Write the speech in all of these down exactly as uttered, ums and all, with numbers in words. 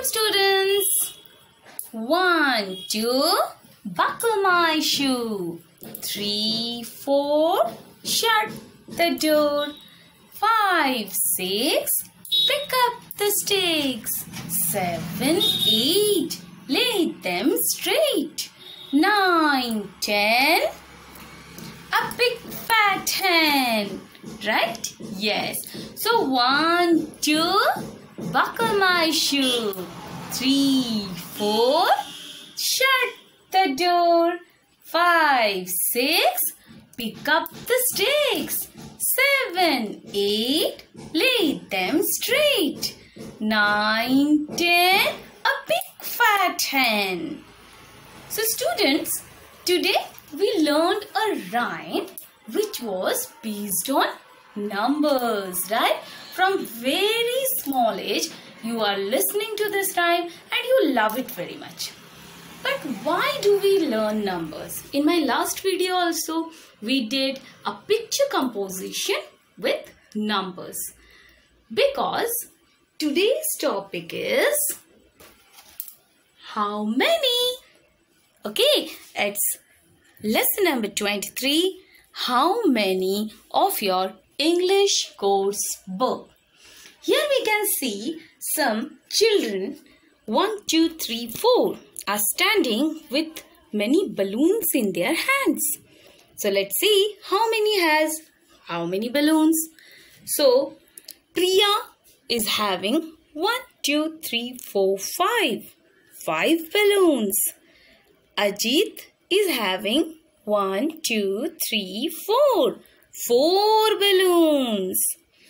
students. One, two, buckle my shoe. Three, four, shut the door. Five, six, pick up the sticks. Seven, eight, lay them straight. Nine, ten, a big fat hen. Right? Yes. So one, two, buckle my shoe. Three, four, shut the door. Five, six, pick up the sticks. Seven, eight, lay them straight. Nine, ten, a big fat hen. So students, today we learned a rhyme which was based on numbers, right? From very small age, you are listening to this rhyme and you love it very much. But why do we learn numbers? In my last video also, we did a picture composition with numbers. Because today's topic is how many? Okay, it's lesson number twenty-three. How many of your English course book? Here we can see some children, one, two, three, four, are standing with many balloons in their hands. So let's see how many has how many balloons. So Priya is having one, two, three, four, five. Five balloons. Ajit is having one, two, three, four. Four balloons.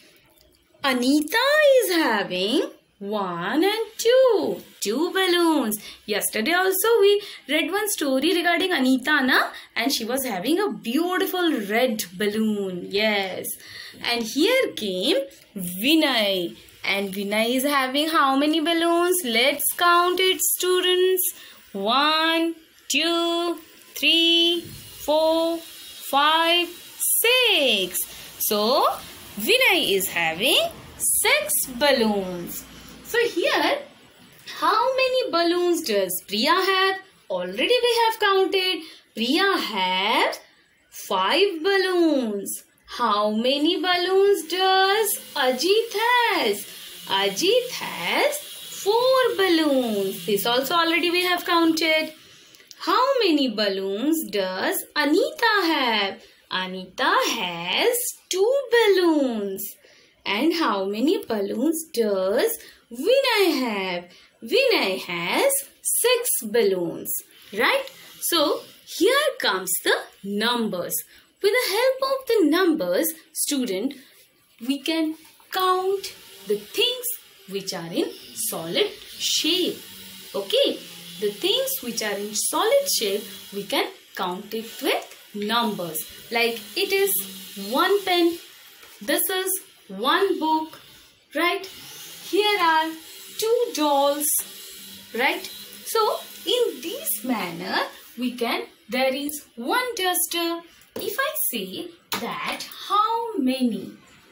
Anita is having one and two. Two balloons. Yesterday also we read one story regarding Anita, na? And she was having a beautiful red balloon. Yes. And here came Vinay. And Vinay is having how many balloons? Let's count it, students. One, two, three, four, five, six. So Vinay is having six balloons. So here, how many balloons does Priya have? Already we have counted. Priya has five balloons. How many balloons does Ajit has? Ajit has four balloons. This also already we have counted. How many balloons does Anita have? Anita has two balloons. And how many balloons does Vinay have? Vinay has six balloons. Right? So, here comes the numbers. With the help of the numbers, student, we can count the things which are in solid shape. Okay? The things which are in solid shape, we can count it with numbers. Like it is one pen. This is one book. Right? Here are two dolls. Right? So, in this manner, we can, there is one duster. If I say that how many,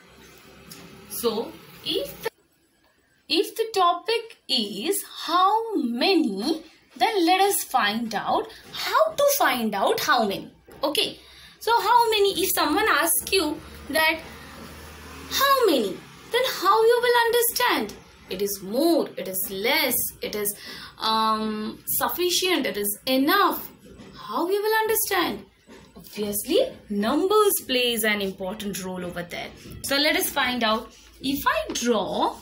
so if the, if the topic is how many, then let us find out how to find out how many. Okay, so how many, if someone asks you that how many, then how you will understand? It is more, it is less, it is um, sufficient, it is enough. How you will understand? Obviously, numbers plays an important role over there. So let us find out. If I draw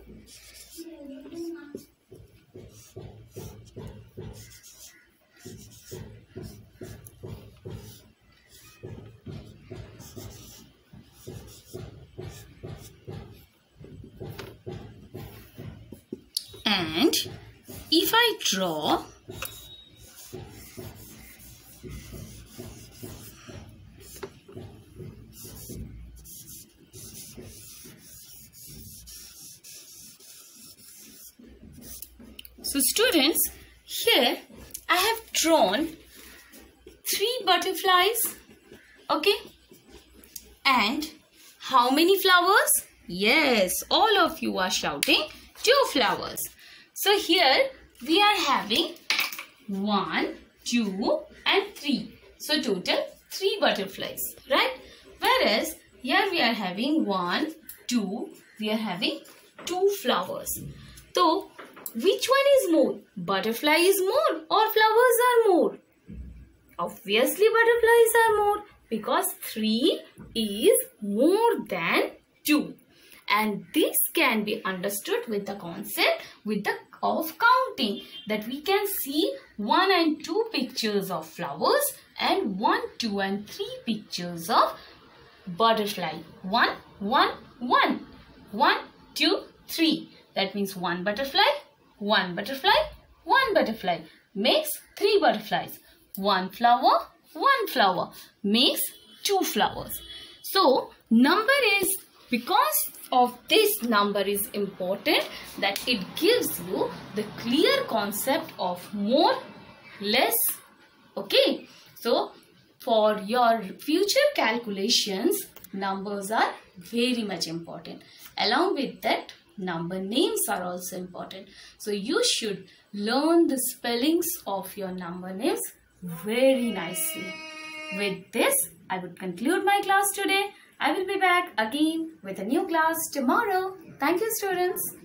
and if I draw So students, here I have drawn three butterflies, okay, and how many flowers? Yes, all of you are shouting two flowers. So here we are having one, two and three. So total three butterflies, right? Whereas here we are having one, two, we are having two flowers. So which one is more? Butterfly is more or flowers are more? Obviously butterflies are more because three is more than two. And this can be understood with the concept with the of counting, that we can see one and two pictures of flowers and one, two and three pictures of butterfly. One, one, one. One, two, three. That means one butterfly, one butterfly, one butterfly makes three butterflies. One flower, one flower makes two flowers. So number is, because of this number is important, that it gives you the clear concept of more, less. Okay. So for your future calculations, numbers are very much important. Along with that, number names are also important. So you should learn the spellings of your number names very nicely. With this, I would conclude my class today. I will be back again with a new class tomorrow. Thank you, students.